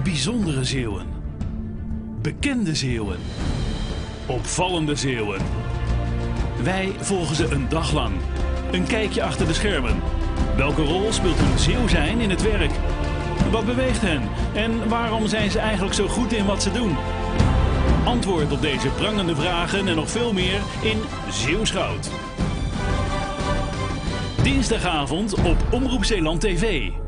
Bijzondere Zeeuwen. Bekende Zeeuwen. Opvallende Zeeuwen. Wij volgen ze een dag lang. Een kijkje achter de schermen. Welke rol speelt een Zeeuw zijn in het werk? Wat beweegt hen? En waarom zijn ze eigenlijk zo goed in wat ze doen? Antwoord op deze prangende vragen en nog veel meer in Zeeuws Goud. Dinsdagavond op Omroep Zeeland TV.